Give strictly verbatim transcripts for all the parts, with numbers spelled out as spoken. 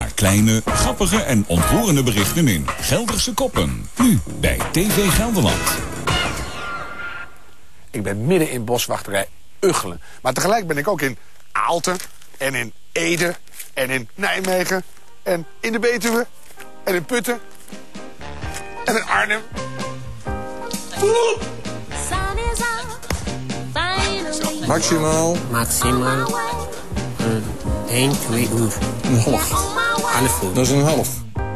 naar kleine, grappige en ontroerende berichten in Gelderse Koppen. Nu bij T V Gelderland. Ik ben midden in boswachterij Ugchelen. Maar tegelijk ben ik ook in Aalten en in Ede en in Nijmegen en in de Betuwe en in Putten en in Arnhem. Maximaal. Maximaal. Uh, één, twee uur. Een half. Half uur. Dat is een half.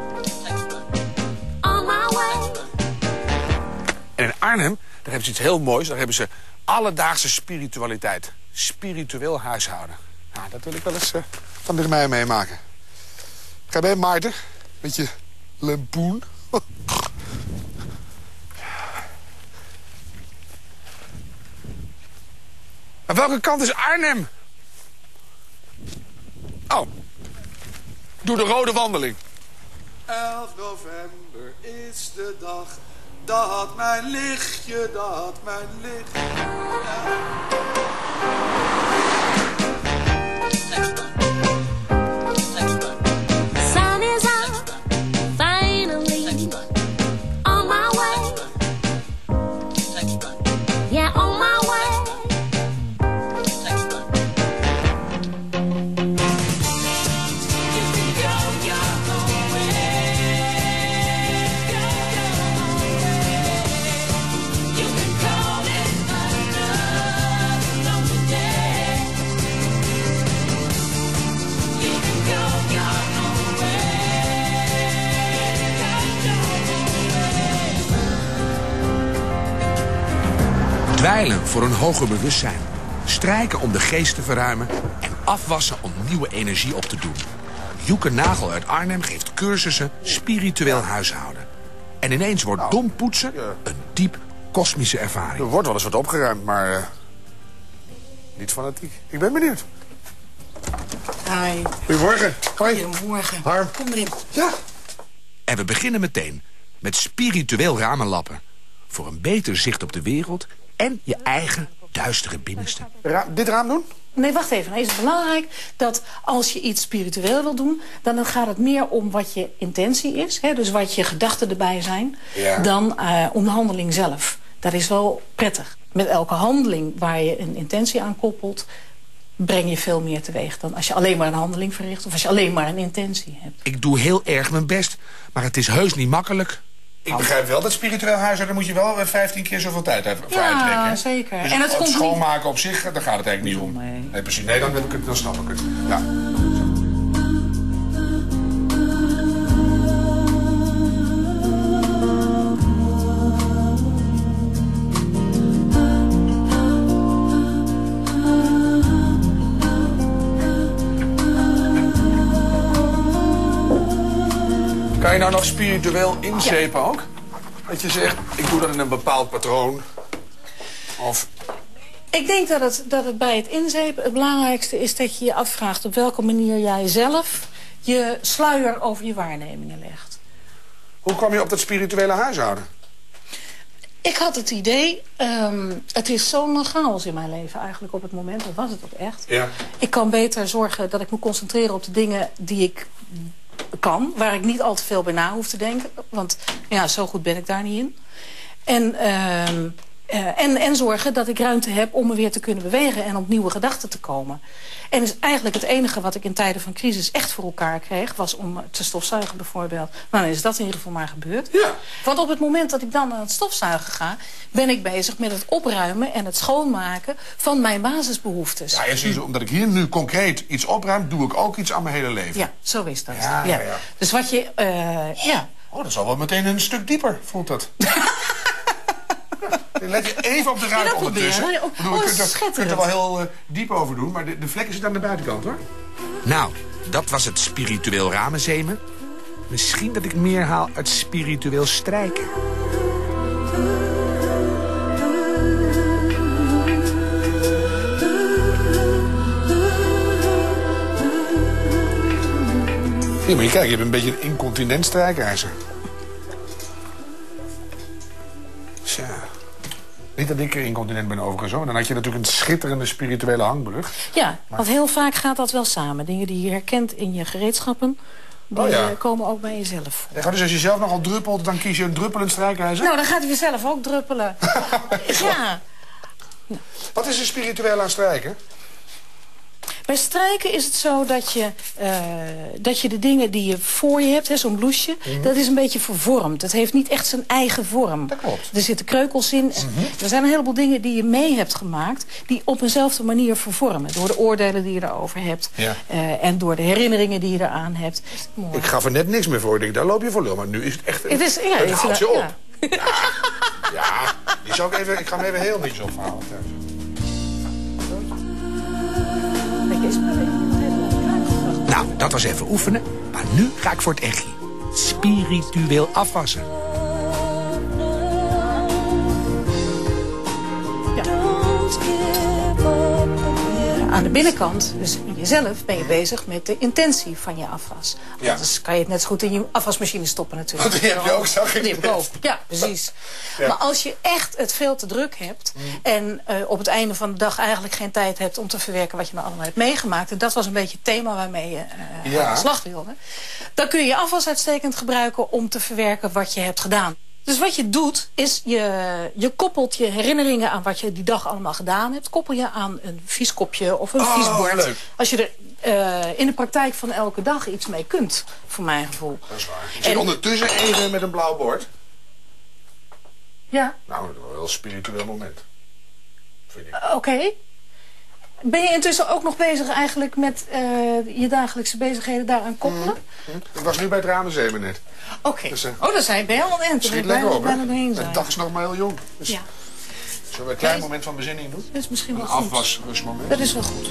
En in Arnhem, daar hebben ze iets heel moois. Daar hebben ze alledaagse spiritualiteit. Spiritueel huishouden. Nou, dat wil ik wel eens uh, van dichtbij meemaken. Ga je mee, Maarten? Met je lempoen. Aan welke kant is Arnhem? Oh. Doe de rode wandeling. elf november is de dag dat mijn lichtje, dat mijn licht. Sun is out, finally, on my way. Yeah, on my way. Dweilen voor een hoger bewustzijn. Strijken om de geest te verruimen. En afwassen om nieuwe energie op te doen. Joeke Nagel uit Arnhem geeft cursussen spiritueel huishouden. En ineens wordt dom poetsen een diep kosmische ervaring. Er wordt wel eens wat opgeruimd, maar uh, niet fanatiek. Ik ben benieuwd. Hi. Goedemorgen. Hoi. Goedemorgen. Harm. Kom erin. Ja. En we beginnen meteen met spiritueel ramenlappen. Voor een beter zicht op de wereld en je eigen duistere binnenste. Ra dit raam doen? Nee, wacht even. Het is belangrijk dat als je iets spiritueel wil doen, dan gaat het meer om wat je intentie is. Hè, dus wat je gedachten erbij zijn. Ja. Dan uh, om de handeling zelf. Dat is wel prettig. Met elke handeling waar je een intentie aan koppelt, breng je veel meer teweeg dan als je alleen maar een handeling verricht of als je alleen maar een intentie hebt. Ik doe heel erg mijn best, maar het is heus niet makkelijk. Ik begrijp wel dat spiritueel huishouden moet je wel vijftien keer zoveel tijd voor ja, uittrekken. Ja, zeker. Dus en het, het komt schoonmaken niet... op zich, daar gaat het eigenlijk niet om. Nee, nee precies. Nee, dan, wil ik het, dan snap ik het. Ja. Kan je nou nog spiritueel inzepen ja. ook? Dat je zegt, ik doe dat in een bepaald patroon. Of... Ik denk dat het, dat het bij het inzepen het belangrijkste is dat je je afvraagt op welke manier jij zelf je sluier over je waarnemingen legt. Hoe kwam je op dat spirituele huishouden? Ik had het idee, um, het is zo'n chaos in mijn leven eigenlijk op het moment. Dat was het ook echt. Ja. Ik kan beter zorgen dat ik me concentreren op de dingen die ik kan. Waar ik niet al te veel bij na hoef te denken. Want ja, zo goed ben ik daar niet in. En, uh, uh, en, en zorgen dat ik ruimte heb om me weer te kunnen bewegen en op nieuwe gedachten te komen. En dus eigenlijk het enige wat ik in tijden van crisis echt voor elkaar kreeg, was om te stofzuigen bijvoorbeeld. Nou, dan is dat in ieder geval maar gebeurd. Ja. Want op het moment dat ik dan aan het stofzuigen ga, ben ik bezig met het opruimen en het schoonmaken van mijn basisbehoeftes. Ja, en zie je, omdat ik hier nu concreet iets opruim, doe ik ook iets aan mijn hele leven. Ja, zo is dat. Ja, ja. Ja. Dus wat je, uh, ja. Oh, dat is al wel meteen een stuk dieper, voelt dat. Let je even op de ruimte ja, ondertussen. Oh, bedoel, je kunt er, kunt er wel heel uh, diep over doen, maar de, de vlekken zitten aan de buitenkant, hoor. Nou, dat was het spiritueel ramenzemen. Misschien dat ik meer haal uit spiritueel strijken. Ja, maar kijk, je hebt een beetje een incontinent strijkijzer. Tja. Niet dat ik incontinent ben overigens, hoor. Dan had je natuurlijk een schitterende spirituele hangbrug. Ja, maar... want heel vaak gaat dat wel samen. Dingen die je herkent in je gereedschappen, Die Oh, ja. uh, komen ook bij jezelf. Ja, dus als je zelf nogal druppelt, dan kies je een druppelend strijkijzer? Nou, dan gaat hij weer zelf ook druppelen. Ja. Wat is er spiritueel aan strijken? Bij strijken is het zo dat je, uh, dat je de dingen die je voor je hebt, zo'n blouseje, mm-hmm. dat is een beetje vervormd. Het heeft niet echt zijn eigen vorm. Dat klopt. Er zitten kreukels in. Mm-hmm. Er zijn een heleboel dingen die je mee hebt gemaakt, die op eenzelfde manier vervormen. Door de oordelen die je erover hebt. Ja. Uh, en door de herinneringen die je eraan hebt. Mooi. Ik gaf er net niks meer voor. Ik denk, daar loop je voor lul. Maar nu is het echt... Het, is, ja, het haalt je op. Ja. Ja, ja. Die zou ik, even, ik ga hem even heel netjes ophalen. Nou, dat was even oefenen. Maar nu ga ik voor het echtje. Spiritueel afwassen. Ja. Aan de binnenkant, dus in jezelf, ben je bezig met de intentie van je afwas. Ja. Anders kan je het net zo goed in je afwasmachine stoppen natuurlijk. Want die heb je ook, zag ik. Die heb ik ook, ja, precies. Ja. Maar als je echt het veel te druk hebt... Mm. en uh, op het einde van de dag eigenlijk geen tijd hebt om te verwerken wat je nou allemaal hebt meegemaakt... en dat was een beetje het thema waarmee je uh, ja. aan de slag wilde... dan kun je je afwas uitstekend gebruiken om te verwerken wat je hebt gedaan. Dus wat je doet, is je, je koppelt je herinneringen aan wat je die dag allemaal gedaan hebt. Koppel je aan een vies kopje of een oh, vies bord. Leuk. Als je er uh, in de praktijk van elke dag iets mee kunt, voor mijn gevoel. Dat is waar. Je zit ondertussen even met een blauw bord. Ja. Nou, dat is wel een heel spiritueel moment. Vind ik. Oké. Okay. Ben je intussen ook nog bezig eigenlijk met uh, je dagelijkse bezigheden daaraan koppelen? Mm-hmm. Ik was nu bij het Ramenzee net. Oké. Okay. Dus, uh, oh, dan zijn je bij helemaal in. Het schiet lekker op, hè? De dag is nog maar heel jong. Dus ja. Zullen we een klein moment van bezinning doen? Dat is misschien wel een goed. Afwasrustmoment. Dat is wel goed.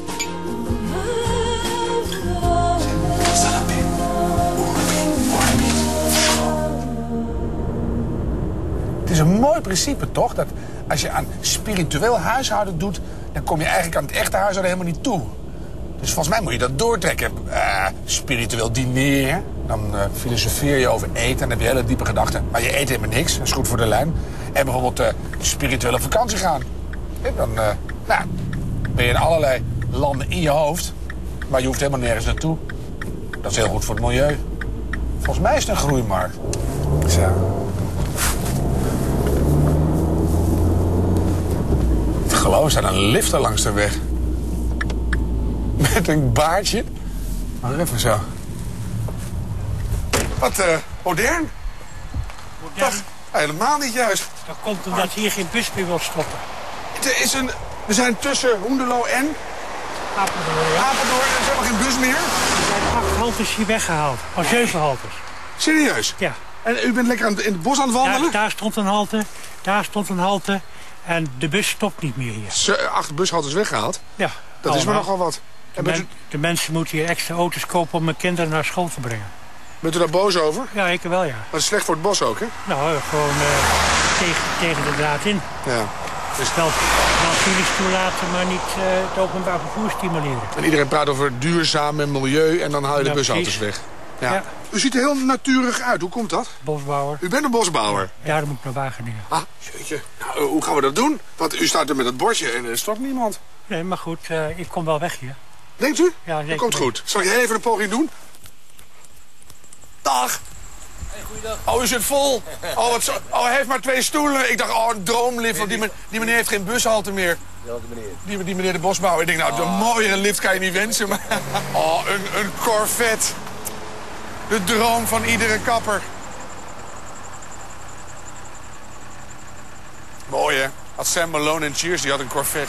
Het is een mooi principe, toch? Dat als je aan spiritueel huishouden doet... dan kom je eigenlijk aan het echte huishouden helemaal niet toe. Dus volgens mij moet je dat doortrekken. Uh, spiritueel dineren. Dan uh, filosofeer je over eten. Dan heb je hele diepe gedachten. Maar je eet helemaal niks. Dat is goed voor de lijn. En bijvoorbeeld uh, spirituele vakantie gaan. En dan uh, nou, ben je in allerlei landen in je hoofd. Maar je hoeft helemaal nergens naartoe. Dat is heel goed voor het milieu. Volgens mij is het een groeimarkt. Zo. Geloof, er staat een lifter langs de weg. Met een baardje. Maar even zo. Wat uh, modern. Modern? Toch, helemaal niet juist. Dat komt omdat hier geen bus meer wil stoppen. Er is een, we zijn tussen Hoenderloo en... Apeldoorn, ja. Apeldoorn, er is helemaal geen bus meer. Er zijn acht haltes hier weggehaald. Al zeven haltes. Serieus? Ja. En u bent lekker aan het, in het bos aan het wandelen? Daar, daar stond een halte, daar stond een halte. En de bus stopt niet meer hier. Z acht bushaltes weggehaald? Ja. Dat allemaal. is maar nogal wat. De, men, u... de mensen moeten hier extra auto's kopen om mijn kinderen naar school te brengen. Bent u daar boos over? Ja, ik wel, ja. Maar dat is slecht voor het bos ook, hè? Nou, gewoon uh, tegen, tegen de draad in. Ja. Dus wel, wel files toelaten, maar niet uh, het openbaar vervoer stimuleren. En iedereen praat over duurzaam en milieu en dan haal je de ja, busauto's weg. Ja. Ja. U ziet er heel natuurig uit. Hoe komt dat? Bosbouwer. U bent een bosbouwer? Ja, daarom moet ik naar Wageningen. Ah, jeetje. Nou, hoe gaan we dat doen? Want u staat er met het bordje en er stopt niemand. Nee, maar goed, uh, ik kom wel weg hier. Denkt u? Ja, denk dat komt goed. Zal ik even een poging doen? Dag. Hey, goeiedag. Oh, u zit vol. Oh, wat zo... oh, hij heeft maar twee stoelen. Ik dacht, oh, een droomlift. Want die, men... die meneer heeft geen bushalte meer. Welke meneer? Die, die meneer de bosbouwer. Ik denk, nou, oh. Een mooiere lift kan je niet wensen. Maar... oh, een, een Corvette. De droom van iedere kapper. Mooi, hè? Had Sam Malone en Cheers, die had een Corvette.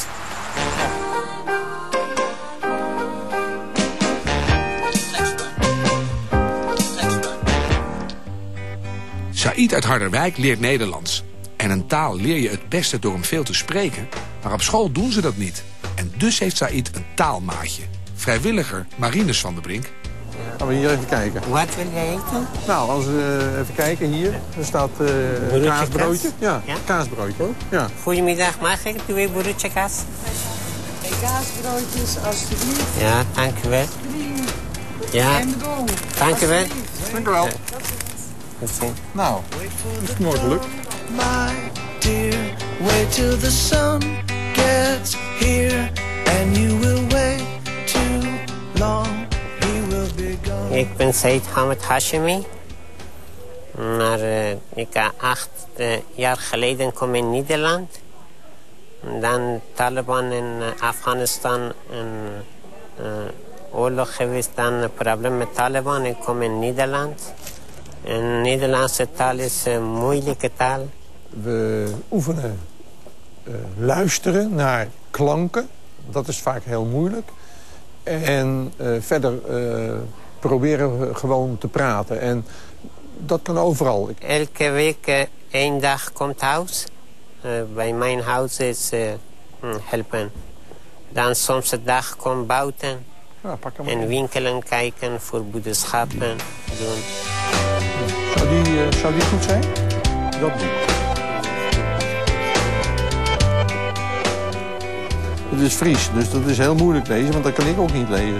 Saïd uit Harderwijk leert Nederlands. En een taal leer je het beste door hem veel te spreken. Maar op school doen ze dat niet. En dus heeft Saïd een taalmaatje. Vrijwilliger Marinus van der Brink. Gaan we hier even kijken. Wat wil jij eten? Nou, als we uh, even kijken hier. Er staat uh, kaasbroodje. Ja, ja, kaasbroodje. Ja. Goedemiddag, mag ik twee broodje kaas? Kaasbroodjes, alsjeblieft. Ja, dank u wel. Ja, dank u wel. Dank u wel. Ja. Nou, dat is mooi gelukt. My dear, wait till the sun gets here and you will wait too long. Ik ben Said Hamid Hashemi. Maar uh, ik uh, acht uh, jaar geleden kwam in Nederland. Dan Taliban in uh, Afghanistan en uh, oorlog geweest. Dan een probleem met Taliban. Ik kom in Nederland. En Nederlandse taal is een moeilijke taal. We oefenen uh, luisteren naar klanken. Dat is vaak heel moeilijk. En uh, verder uh, proberen we gewoon te praten. En dat kan overal. Elke week uh, één dag komt huis. Uh, bij mijn huis is uh, helpen. Dan soms een dag komt buiten. Ja, pak hem en winkelen kijken voor boodschappen doen. Zou die, uh, zou die goed zijn? Dat boek. Het is Fries, dus dat is heel moeilijk lezen, want dat kan ik ook niet lezen.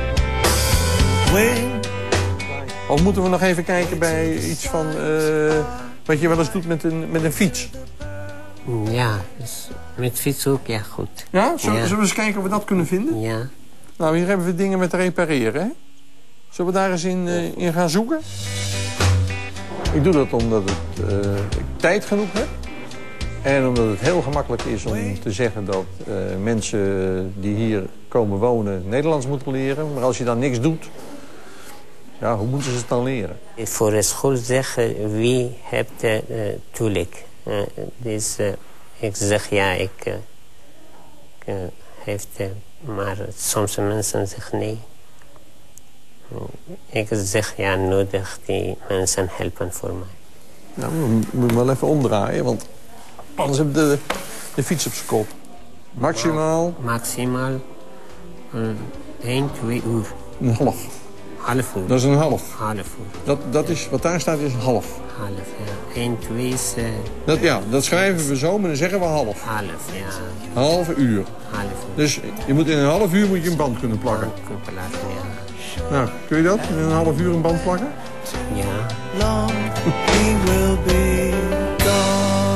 Of moeten we nog even kijken bij iets van uh, wat je wel eens doet met een, met een fiets? Ja, dus met fiets ook, ja, goed. Ja? Zullen, ja? Zullen we eens kijken of we dat kunnen vinden? Ja. Nou, hier hebben we dingen met repareren, hè? Zullen we daar eens in, uh, in gaan zoeken? Ik doe dat omdat het, uh, ik tijd genoeg heb. En omdat het heel gemakkelijk is om te zeggen dat uh, mensen die hier komen wonen Nederlands moeten leren. Maar als je dan niks doet, ja, hoe moeten ze het dan leren? Voor de school zeggen wie heeft uh, toelik. Uh, dus uh, ik zeg ja, ik, uh, ik uh, heeft, uh, maar soms mensen zeggen nee. Uh, ik zeg ja, nodig die mensen helpen voor mij. Nou, we moeten wel even omdraaien, want anders heb je de, de fiets op zijn kop. Maximaal? Maximaal uh, één, twee uur. Een half. Half uur. Dat is een half. Half uur. Dat, dat is, wat daar staat is een half. Half, ja. één, twee is... Uh... Dat, ja, dat schrijven we zo, maar dan zeggen we half. Half, ja. Half uur. Half uur. Dus je moet in een half uur moet je een band kunnen plakken. Band kunnen plakken, ja. Nou, kun je dat? In een half uur een band plakken? Ja. Long he will be gone.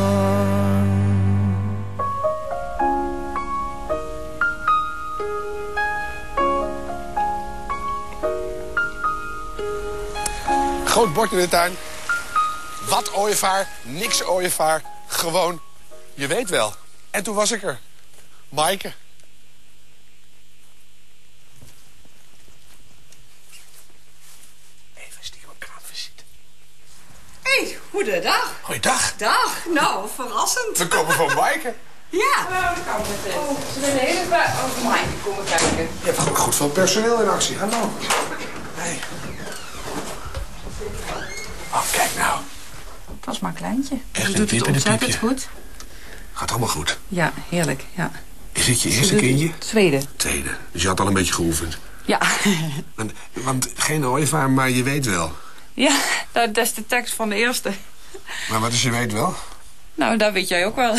Groot bord in de tuin. Wat ooievaar, niks ooievaar. Gewoon, je weet wel. En toen was ik er. Maaike. Even stiekem een kraamvisite. Hé, hey, goedendag. Goeiedag. Dag, nou, verrassend. We komen van Maaike. Ja. Nou, dan gaan we meteen. Oh, ze willen de hele tijd over Maaike komen kijken. Je hebt ook goed veel personeel in actie. Hallo. Hey. Oh, kijk nou. Dat is maar een kleintje. Echt Ze een doet pip het en een ontzettend piepje. goed. Gaat allemaal goed. Ja, heerlijk, ja. Is dit je Ze eerste doet kindje? het Tweede. Tweede. Dus je had al een beetje geoefend. Ja. Want, want geen ooievaar, maar je weet wel. Ja, dat is de tekst van de eerste. Maar wat is je weet wel? Nou, dat weet jij ook wel.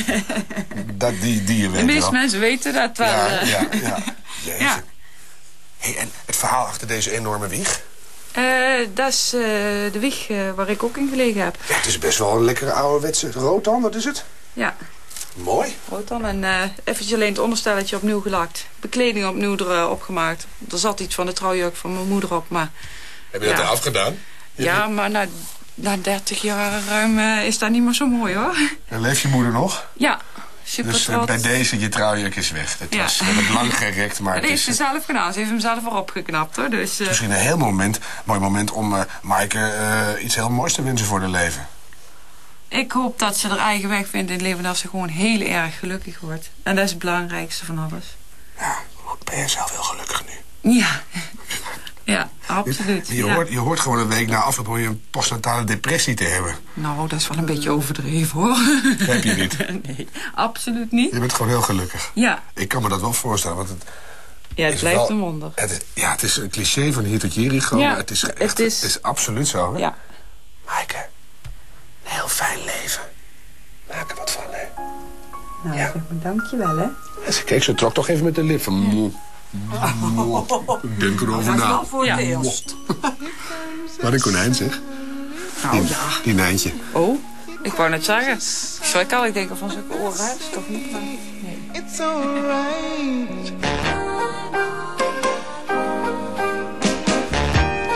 Dat die, die je weet De meeste wel. mensen weten dat wel. Ja, uh. ja, ja. Jeetje. Ja. Hey, en het verhaal achter deze enorme wieg? Uh, dat is uh, de wieg uh, waar ik ook in gelegen heb. Ja, het is best wel een lekkere ouderwetse rotan, wat is het? Ja. Mooi. Rotan en uh, eventjes alleen het onderstelletje opnieuw gelakt. Bekleding opnieuw erop gemaakt. Er zat iets van de trouwjurk van mijn moeder op, maar... Heb je dat ja. eraf gedaan? Ja, maar na, na dertig jaar ruim uh, is dat niet meer zo mooi, hoor. En leeft je moeder nog? Ja, super Dus uh, trots. bij deze, je trouwjurk is weg. Het Ja. was we hebben het lang gerekt, maar Dat het heeft is ze zelf gedaan. Ze heeft hem zelf erop geknapt, hoor. Dus, uh, misschien een heel moment, mooi moment om uh, Maaike uh, iets heel moois te wensen voor haar leven. ik hoop dat ze haar eigen weg vindt in het leven... en dat ze gewoon heel erg gelukkig wordt. En dat is het belangrijkste van alles. Ja, ben jij zelf heel gelukkig nu? Ja, ja, absoluut. Je, ja. hoort, je hoort gewoon een week na afloop om je een postnatale depressie te hebben. Nou, dat is wel een beetje overdreven, hoor. Dat heb je niet. Nee, absoluut niet. Je bent gewoon heel gelukkig. Ja. Ik kan me dat wel voorstellen, want het... Ja, het is blijft wel, een wonder. Het is, ja, het is een cliché van hier tot Jericho, Ja, maar het is, echt, het is- het is absoluut zo. Hè? Ja. Maaike, een heel fijn leven. Maak er wat van, hè. Nou, ja. Zeg maar dankjewel, hè. En ze keek, ze trok toch even met de lip van... moe. Moe. Ik denk erover na. wel voor het eerst. Wat een konijn, zeg. Nou, die, ja. die Nijntje. Oh, ik wou net zeggen. Ik schrik al, ik denk al van zulke oren, dat is toch niet, maar nee. It's alright.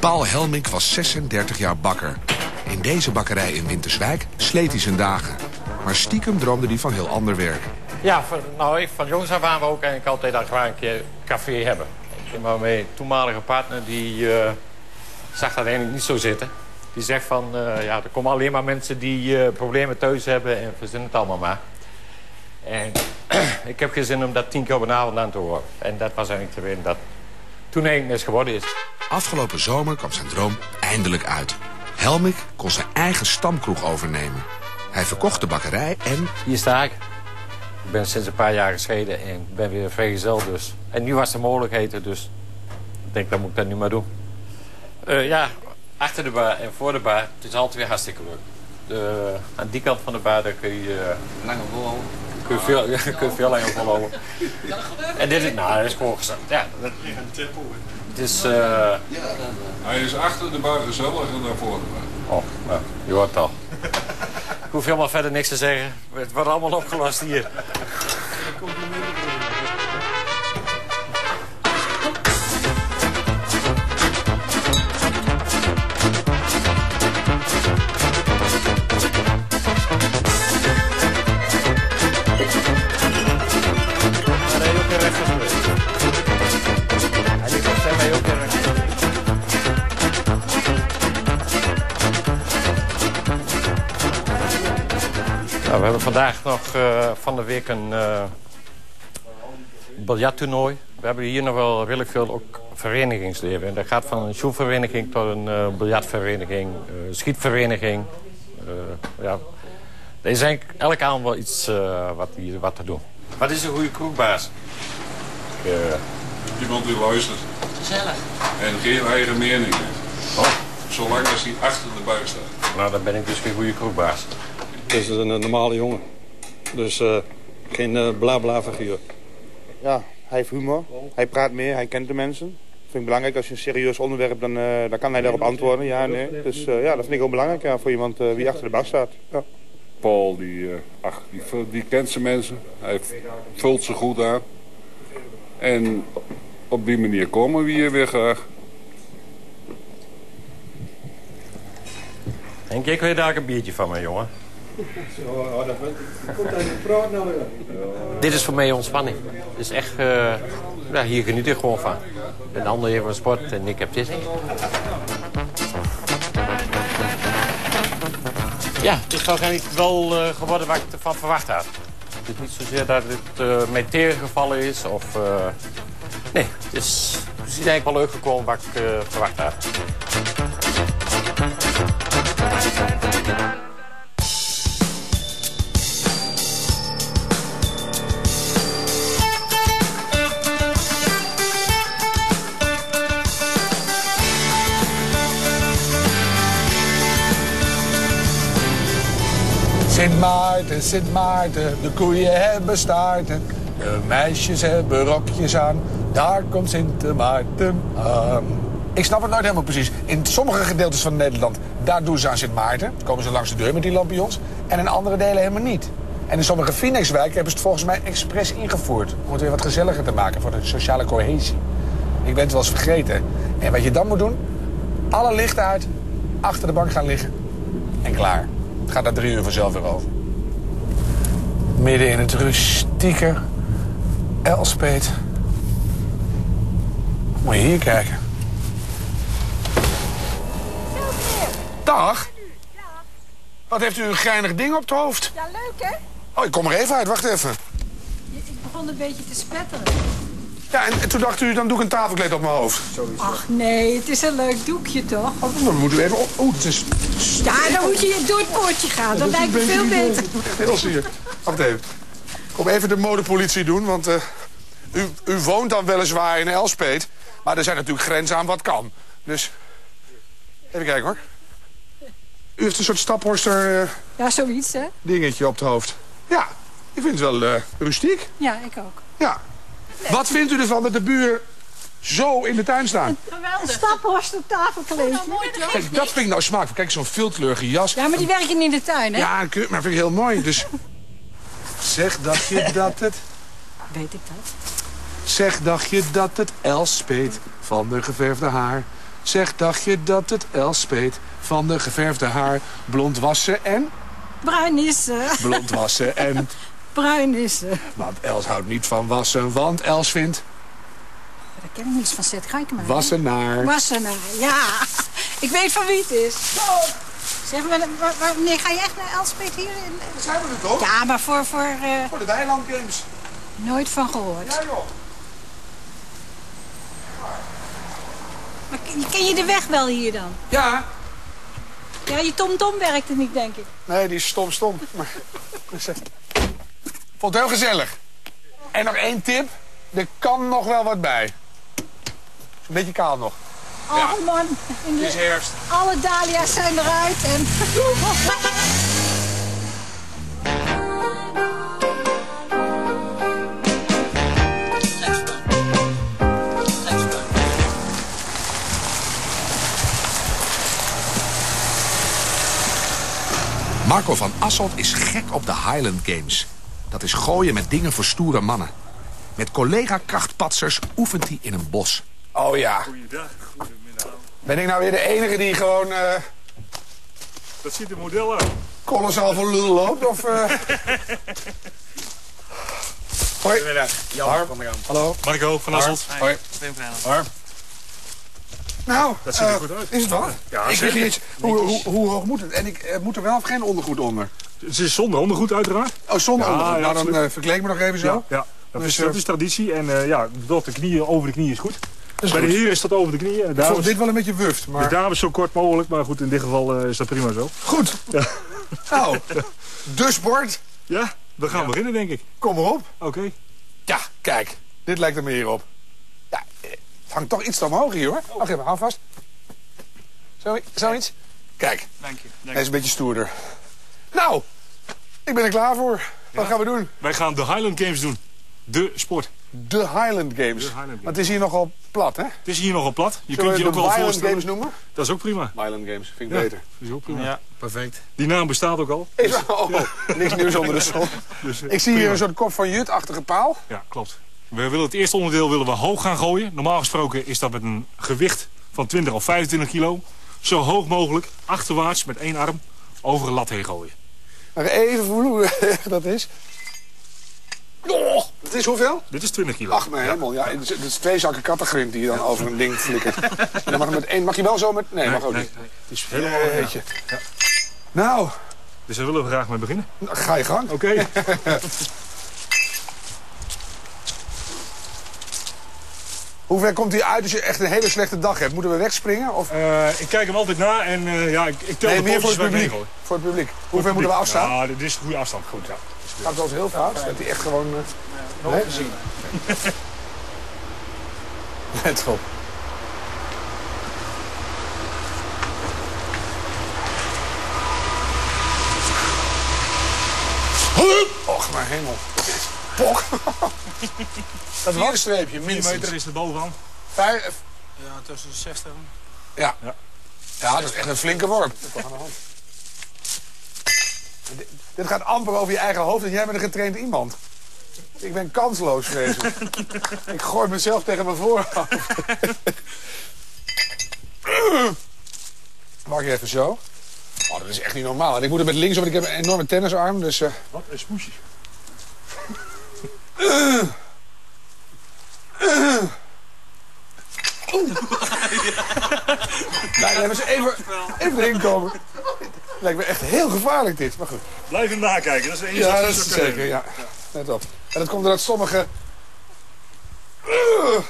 Paul Helmink was zesendertig jaar bakker. In deze bakkerij in Winterswijk sleet hij zijn dagen. Maar stiekem droomde hij van heel ander werk. Ja, van, nou, ik, van jongs af aan we ook eigenlijk altijd dat we een keer café hebben. Maar mijn toenmalige partner die uh, zag dat eigenlijk niet zo zitten. Die zegt van, uh, ja, er komen alleen maar mensen die uh, problemen thuis hebben en verzinnen het allemaal maar. En ik heb geen zin om dat tien keer op een avond aan te horen. En dat was eigenlijk de reden dat toen eigenlijk is geworden is. Afgelopen zomer kwam zijn droom eindelijk uit. Helmink kon zijn eigen stamkroeg overnemen. Hij verkocht de bakkerij en... Hier sta ik. Ik ben sinds een paar jaar gescheiden en ben weer vrijgezel dus. En nu was de mogelijkheid, dus ik denk, dan moet ik dat nu maar doen. Uh, ja, achter de bar en voor de bar, het is altijd weer hartstikke leuk. De, aan die kant van de bar, daar kun je... Uh, langer volhouden. Kun je veel, kun je veel langer volhouden. En dit is, nou, dat is gewoon gezegd. Ja, dat, het is... Uh, Hij is achter de bar gezelliger dan voor de bar. Oh, nou, je hoort het al. Ik hoef helemaal verder niks te zeggen. Het wordt allemaal opgelost hier. Nou, we hebben vandaag nog uh, van de week een uh, biljarttoernooi. We hebben hier nog wel redelijk veel ook verenigingsleven. En dat gaat van een sjoelvereniging tot een uh, biljartvereniging, uh, schietvereniging. Uh, ja. Er is eigenlijk elke avond wel iets uh, wat, hier, wat te doen. Wat is een goede kroegbaas? Uh, Iemand die luistert. Gezellig. En geen eigen mening heeft. Oh. Zolang als hij achter de bar staat. Nou, dan ben ik dus geen goede kroegbaas. Het is een normale jongen. Dus uh, geen uh, bla-bla figuur. Ja, hij heeft humor. Hij praat meer, hij kent de mensen. Dat vind ik belangrijk. Als je een serieus onderwerp, dan, uh, dan kan hij daarop antwoorden. Ja, nee. Dus uh, ja, dat vind ik ook belangrijk ja, voor iemand uh, die achter de bar staat. Ja. Paul, die, uh, ach, die, die kent zijn mensen. Hij vult ze goed aan. En op die manier komen we hier weer graag. Henk, ik weet daar een biertje van me, jongen. Zo, dat komt uit de praat nou weer. Dit is voor mij ontspanning. Het is echt, uh, ja, hier geniet ik gewoon van. En de ander heeft een sport en ik heb dit. Ja, het is toch eigenlijk wel uh, geworden wat ik ervan verwacht had. Het is niet zozeer dat het uh, mij tegengevallen is of... Uh, nee, het is, het is eigenlijk wel leuk gekomen wat ik uh, verwacht had. Sint Maarten, Sint Maarten, de koeien hebben staarten. De meisjes hebben rokjes aan, daar komt Sint Maarten aan. Ik snap het nooit helemaal precies. In sommige gedeeltes van Nederland, daar doen ze aan Sint Maarten. Komen ze langs de deur met die lampions. En in andere delen helemaal niet. En in sommige Phoenixwijken hebben ze het volgens mij expres ingevoerd. Om het weer wat gezelliger te maken voor de sociale cohesie. Ik ben het wel eens vergeten. En wat je dan moet doen, alle lichten uit, achter de bank gaan liggen. En klaar. Het gaat na drie uur vanzelf weer over. Midden in het rustieke Elspeet. Moet je hier kijken. Dag. Wat heeft u een geinig ding op het hoofd? Ja, leuk hè? Oh, ik kom er even uit. Wacht even. Ik begon een beetje te spetteren. Ja, en, en toen dacht u, dan doe ik een tafelkleed op mijn hoofd. Ach nee, het is een leuk doekje toch? Oh, dan moet u even op... Oeh, het is... Ja, dan moet je door het poortje gaan. Dat lijkt me veel beter. Heel zuur. Wacht even. Kom even de modepolitie doen, want uh, u, u woont dan weliswaar in Elspeet. Maar er zijn natuurlijk grenzen aan wat kan. Dus, even kijken hoor. U heeft een soort staphorster... Uh, ja, zoiets hè? Dingetje op het hoofd. Ja, ik vind het wel uh, rustiek. Ja, ik ook. Ja. Wat vindt u ervan dat de buren zo in de tuin staan? Geweldig. Een staphorster tafelkleedje. Kijk, dat vind ik nou smaak. Kijk, zo'n veelkleurige jas. Ja, maar die werken in de tuin hè? Ja, maar vind ik heel mooi. Dus... Zeg, dacht je dat het... Weet ik dat? Zeg, dacht je dat het Elspeet van de geverfde haar Zeg, dacht je dat het Elspeet van de geverfde haar blond wassen en... Bruin is ze. Blond wassen en... Bruin is ze. Want Els houdt niet van wassen, want Els vindt... Daar ken ik niets van, zet. Ga ik maar. Wassenaar. Wassenaar, ja. Ik weet van wie het is. Zeg maar, wanneer ga je echt naar Elspeet hier? Dat zijn we er toch? Ja, maar voor... Voor, uh... voor de Weiland Games. Nooit van gehoord. Ja, joh. Maar ken je de weg wel hier dan? Ja. Ja, je tomtom werkte niet, denk ik. Nee, die is stom stom. Maar... Vond het heel gezellig. En nog één tip. Er kan nog wel wat bij. Een beetje kaal nog. Oh ja. Man. In de... Het is herfst. Alle dahlia's zijn eruit en... Marco van Asselt is gek op de Highland Games. Dat is gooien met dingen voor stoere mannen. Met collega-krachtpatsers oefent hij in een bos. Oh ja. Goeiedag, goedemiddag. Ben ik nou weer de enige die gewoon... Uh... Dat ziet er model uit. Kolossaal voor lul loopt, of... Uh... Hoi. Goedemiddag. Jan van der Kamp. Hallo. Marco van Asselt. Hoi. Hoi. Nou, dat ziet er uh, goed uit. Is het wel? Ja, ik weet niet, hoe, hoe, hoe hoog moet het? En ik uh, moet er wel of geen ondergoed onder? Het is zonder ondergoed uiteraard. Oh, zonder ja, ondergoed. Ja, nou, dan uh, verkleed me nog even zo. Ja, ja. Dat, dus, is, dat is traditie. En uh, ja, tot de knieën, over de knieën is goed. Is Bij goed. de heren is dat over de knieën. En de ik vond dit wel een beetje wuft. Maar... De dames zo kort mogelijk, maar goed, in dit geval uh, is dat prima zo. Goed. Ja. Nou, de sport. Ja, we gaan ja. beginnen, denk ik. Kom maar op. Oké. Okay. Ja, kijk. Dit lijkt er meer op. Ja, het hangt toch iets te omhoog hier, hoor. Oh. Wacht even, hou vast. Zo, zoiets? Kijk. Dank je. Dank Hij is een beetje stoerder. Nou, ik ben er klaar voor. Wat ja. gaan we doen? Wij gaan de Highland Games doen. De sport. De Highland Games. De Highland Games. Maar het is hier nogal plat, hè? Het is hier nogal plat. Je Zullen kunt je ook wel Highland voorstellen. Games noemen? Dat is ook prima. Highland Games, vind ik ja, beter. Dat is ook prima. Ja, perfect. Die naam bestaat ook al. Is, oh, ja. Niks nieuws onder de zon. Dus, uh, ik zie prima. Hier een soort kop van Jut-achtige paal. Ja, klopt. We willen het eerste onderdeel willen we hoog gaan gooien. Normaal gesproken is dat met een gewicht van twintig of vijfentwintig kilo. Zo hoog mogelijk, achterwaarts met één arm, over een lat heen gooien. Maar even voelen hoe dat is. Oh, dat is hoeveel? Dit is twintig kilo. Ach, mijn hemel. Ja, het is twee zakken kattengrind die je dan ja. over een ding flikkert. En dan mag, met één, mag je wel zo met... Nee, nee mag ook nee, niet. Nee. Het is helemaal een beetje. Ja. Nou. Dus daar willen we graag mee beginnen. Nou, ga je gang. Oké. Okay. Hoe ver komt hij uit als je echt een hele slechte dag hebt? Moeten we wegspringen? Of? Uh, ik kijk hem altijd na en uh, ja, ik, ik tel nee, de meer voor het publiek. Voor voor het publiek. Hoe ver moeten we afstaan? Ja, dit is een goede afstand. Goed, ja. Gaat het altijd heel fout? Dat hij echt gewoon... Uh... Nooit nee? gezien. Let op. Och, mijn hemel. Pok. Dat was een streepje, minstens. vier meter is er bovenaan. Vijf... Ja, tussen de zestig. Ja. Ja. Ja, dat is echt een flinke worp. Dit, dit gaat amper over je eigen hoofd en jij bent een getraind iemand. Ik ben kansloos, vreselijk. Ik gooi mezelf tegen mijn voorhoofd. Maak je even zo. Oh, dat is echt niet normaal. En ik moet er met links op, want ik heb een enorme tennisarm, dus... Uh... Wat? Een smoesje. Uh. Uh. Nou, laten we even, even erin komen. Lijkt me echt heel gevaarlijk dit, maar goed. Blijf hem nakijken, dat is de enige ja, dat is het zeker, ja. ja. Net op. En dat komt doordat sommige... Uh.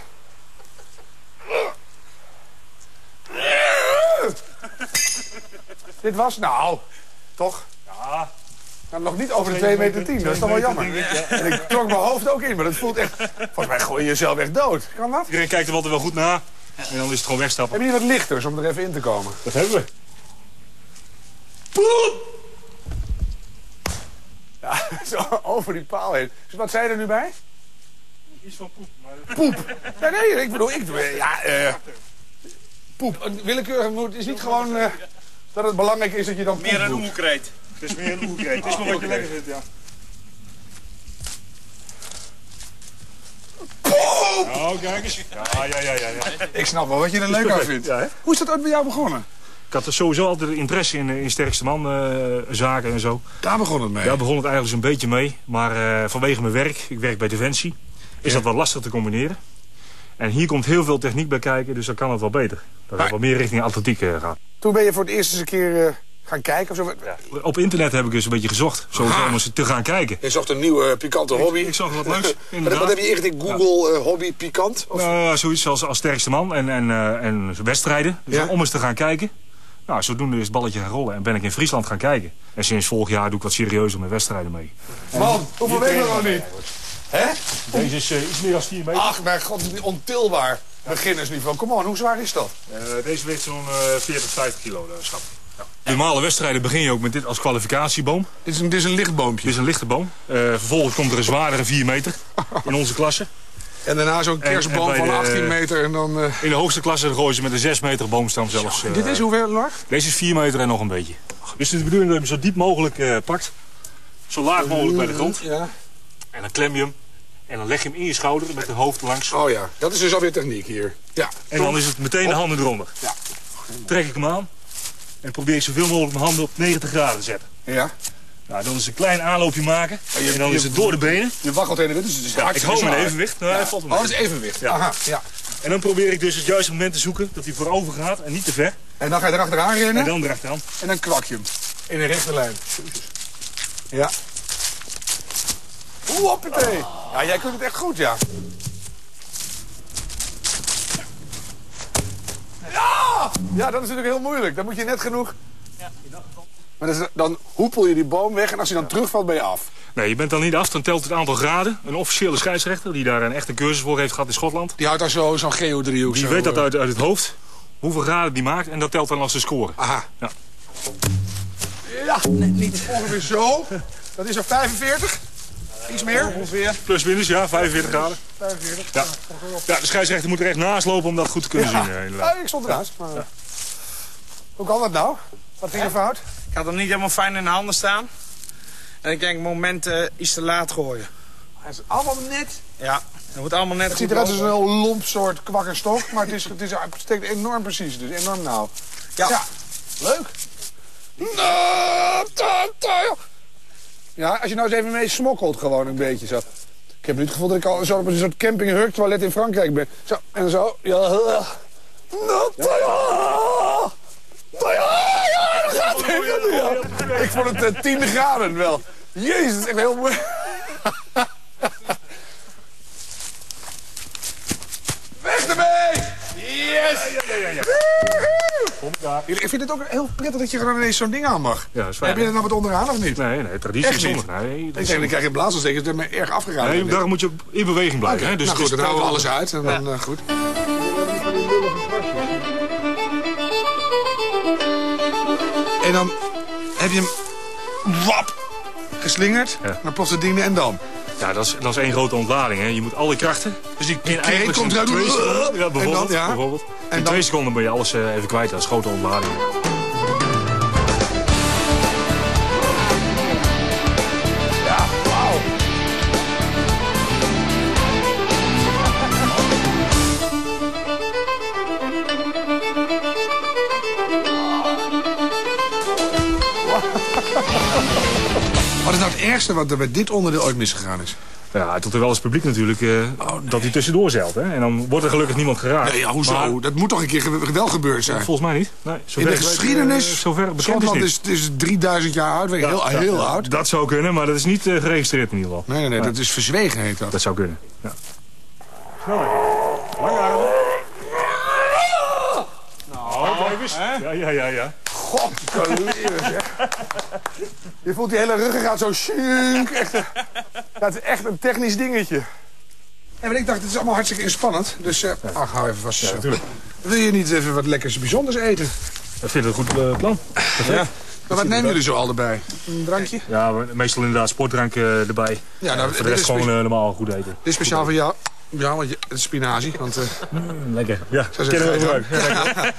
Uh. Dit was, nou, toch? Ja. Nou, nog niet over de twee meter tien, dat is toch wel jammer. Ik, ja. En ik trok mijn hoofd ook in, maar dat voelt echt... Volgens mij gooi je jezelf echt dood. Kan dat? Iedereen kijkt er altijd wel goed naar. En dan is het gewoon wegstappen. Hebben jullie wat lichters om er even in te komen? Dat hebben we. Poep! Ja, zo over die paal heen. Dus wat zei je er nu bij? Iets van poep. Maar... Poep! Nee, nee, ik bedoel, ik doe... Ja, uh, poep. Een willekeurig moet is niet gewoon... Uh, dat het belangrijk is dat je dan poep meer een doet. oerkreet. Het is meer een oerkreet. Het is maar wat je lekker vindt, ja. Oh, kijk eens. Ja, ja, ja, ja, ja. Ik snap wel wat je er leuk aan vindt. Ja, hoe is dat ooit bij jou begonnen? Ik had sowieso altijd interesse in, in sterkste man uh, zaken en zo. Daar begon het mee? Daar begon het eigenlijk een beetje mee. Maar uh, vanwege mijn werk, ik werk bij Defensie, is ja. dat wel lastig te combineren. En hier komt heel veel techniek bij kijken, dus dan kan het wel beter. Dat het wat meer richting atletiek uh, gaat. Toen ben je voor het eerst eens een keer uh, gaan kijken? Of zo? Ja. Op internet heb ik dus een beetje gezocht, zo om eens te gaan kijken. Je zocht een nieuwe uh, pikante hobby. Ik, ik zag wat leuks, wat, wat heb je echt in Google ja. uh, hobby pikant? Of? Nou, zoiets als, als sterkste man en, en, uh, en wedstrijden. Dus ja. om eens te gaan kijken. Nou, zodoende is het balletje gaan rollen en ben ik in Friesland gaan kijken. En sinds vorig jaar doe ik wat serieuzer met wedstrijden mee. Man, hoeveel wegen we nog niet? Hè? Deze is uh, iets meer dan vier meter. Ach, mijn god, ontilbaar. Ja. Beginnersniveau. Kom on, hoe zwaar is dat? Uh, deze weegt zo'n uh, veertig, vijftig kilo, uh, schat. Ja. De normale wedstrijden begin je ook met dit als kwalificatieboom. Dit is een, dit is een licht boompje? Dit is een lichte boom. Uh, vervolgens komt er een zwaardere vier meter in onze klasse. En daarna zo'n kerstboom en, en van achttien meter en dan... Uh... In de hoogste klasse gooien ze met een zes meter boomstam zelfs. Uh, dit is hoeveel lang? Deze is vier meter en nog een beetje. Dus het is de bedoeling dat je hem zo diep mogelijk uh, pakt. Zo laag mogelijk bij de grond. Ja. En dan klem je hem. En dan leg je hem in je schouder met de hoofd langs. Oh ja, dat is dus alweer techniek hier. Ja. En dan is het meteen de handen eronder. Ja. Trek ik hem aan. En probeer ik zoveel mogelijk mijn handen op negentig graden te zetten. Ja. Nou, dan is een klein aanloopje maken. Je, en dan je, is het door de benen. Je waggelt heen en weer, dus het is ja, ik hou mijn evenwicht. Nou, ja. valt oh, dat is evenwicht. Ja. Aha, ja. En dan probeer ik dus het juiste moment te zoeken dat hij voorover gaat en niet te ver. En dan ga je erachteraan rennen. En dan erachteraan. En dan kwak je hem. In een rechte lijn. Ja. Oeh, hoppatee. Ja, jij kunt het echt goed, ja. Ja! Ja, dat is natuurlijk heel moeilijk. Dan moet je net genoeg... Ja. Maar dan, dan hoepel je die boom weg en als hij dan terugvalt ben je af. Nee, je bent dan niet af. Dan telt het aantal graden. Een officiële scheidsrechter die daar een echte cursus voor heeft gehad in Schotland. Die houdt daar zo'n zo geodriehoek. Die zo, weet dat uit, uit het hoofd. Hoeveel graden die maakt en dat telt dan als de score. Aha. Ja, ja nee, niet ongeveer zo. Dat is er vijfenveertig. Iets meer? Ongeveer. Plus minus, ja, vijfenveertig graden. vijfenveertig. Ja. Ja, de scheidsrechter moet er echt naast lopen om dat goed te kunnen ja. zien. Uh, ja, ik stond ernaast. Maar... Ja. Hoe kan dat nou? Wat ging er fout? Ik had hem niet helemaal fijn in de handen staan. En ik denk, moment uh, iets te laat gooien. Hij is allemaal net. Ja, het moet allemaal net. Het ziet eruit als een heel lomp soort kwakkerstok, maar het, is, het, is, het steekt enorm precies, dus enorm nauw. Ja. ja. Leuk. Ja, als je nou eens even mee smokkelt gewoon een beetje zo. Ik heb nu het gevoel dat ik al zo op een soort camping-hurk toilet in Frankrijk ben. Zo, en zo. Ja. Ja. Ja, dat gaat even. Ik vond het uh, tien graden wel. Jezus, dat is echt heel mooi. Weg ermee! Yes! Ja, ja, ja, ja. Ik vind het ook heel prettig dat je gewoon ineens zo'n ding aan mag. Ja, dat is fijn. Heb je er nou wat onderaan of niet? Nee, nee, traditie is zonnig. Nee, ik zeg, dan krijg je blazerstekens, dat is me erg afgeraden. Nee, daarom moet je ook in beweging blijven. Okay. Hè? Dus nou goed, dan houden we alles uit. En dan, ja. uh, goed. En dan heb je hem wap geslingerd, ja. Dan ploft het ding en dan. Ja, dat is, dat is één grote ontlading. Hè. Je moet alle krachten. Dus die in eigenlijk komt eruit. Twee seconden, ja, bijvoorbeeld, en dan, ja. bijvoorbeeld. En in dan... twee seconden ben je alles uh, even kwijt. Dat is grote ontlading. Ja, wauw. Wat is nou het ergste wat er bij dit onderdeel ooit misgegaan is? Ja, tot er wel eens publiek natuurlijk uh, oh, nee. dat hij tussendoor zeilt. Hè? En dan wordt er gelukkig niemand geraakt. Nee, ja, hoezo? Maar, dat moet toch een keer ge wel gebeurd zijn? Volgens mij niet. Nee, in de geschiedenis, uh, zover bekend Schotland is, is, is drieduizend jaar oud, ja, heel, ja, heel ja, oud. Dat zou kunnen, maar dat is niet uh, geregistreerd in ieder geval. Nee, nee, nee, ja. Dat is verzwegen heet dat. Dat zou kunnen, ja. Snelheid. Lange adem. Nou, kijk eens. Ja, ja, ja, ja. God, zeg. Je voelt die hele ruggengraat zo shunk. Echt, dat is echt een technisch dingetje. En ik dacht, het is allemaal hartstikke inspannend. Dus, uh, ja. ach, hou even vast. Ja, natuurlijk. Wil je niet even wat lekkers bijzonders eten? Dat vind ik een goed uh, plan. Ja. Maar wat nemen jullie zo al erbij? Een drankje? Ja, meestal inderdaad sportdrank uh, erbij. Ja, nou, voor de rest gewoon uh, normaal goed eten. Dit is speciaal voor jou. Ja, want je, het is spinazie. Want, uh, mm, lekker. Ja, zo kennen we gebruik. Ja.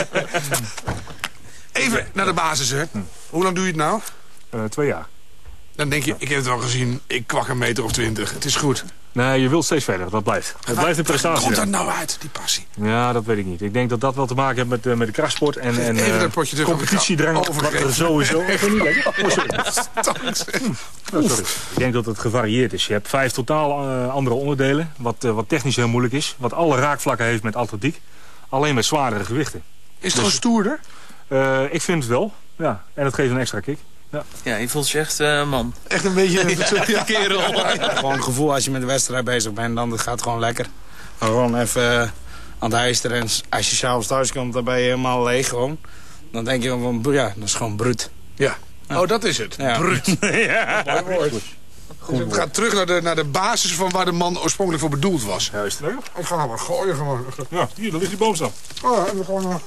Even naar de basis, hè. Hm. Hoe lang doe je het nou? Uh, twee jaar. Dan denk je, ik heb het wel gezien, ik kwak een meter of twintig. Het is goed. Nee, je wilt steeds verder, dat blijft. Het blijft een prestatie. Komt dat nou uit, die passie? Ja, dat weet ik niet. Ik denk dat dat wel te maken heeft met, uh, met de krachtsport en, en Even uh, dat potje terug. competitiedrang. Wat er sowieso... Ik vind niet lekker. Oh, sorry. Oh, sorry. Ik denk dat het gevarieerd is. Je hebt vijf totaal uh, andere onderdelen, wat, uh, wat technisch heel moeilijk is. Wat alle raakvlakken heeft met atletiek. Alleen met zwaardere gewichten. Is het gewoon stoerder? Uh, ik vind het wel, ja. En dat geeft een extra kick. Ja, ja je voelt je echt uh, man. Echt een beetje een ja, kerel. Gewoon een gevoel als je met de wedstrijd bezig bent, dan gaat het gewoon lekker. Maar gewoon even uh, aan het heisteren. En als je s'avonds thuis komt, dan ben je helemaal leeg gewoon. Dan denk je van, ja, dat is gewoon bruut. Ja. Ja. Oh, dat is het. Ja. Bruut. Ja. Mooi woord. Dus het gaat terug naar de, naar de basis van waar de man oorspronkelijk voor bedoeld was. Juist. Nee, ik ga nou maar gooien gewoon. Ja, hier, daar ligt die boomstam. Oh, en dan gewoon... Uh,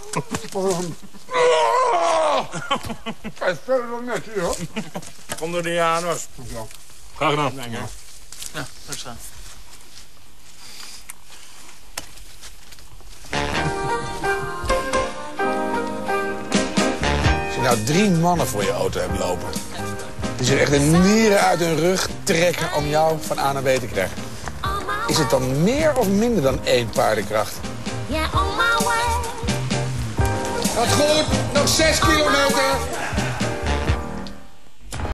Hij speelde nog net hier, hoor. Kom door die aan, hoor. Graag gedaan. Ja, daar staan. Als je nou drie mannen voor je auto hebt lopen... die zich echt de nieren uit hun rug trekken om jou van A naar B te krijgen... is het dan meer of minder dan één paardenkracht? Yeah, on my way. Gaat goed, nog zes kilometer.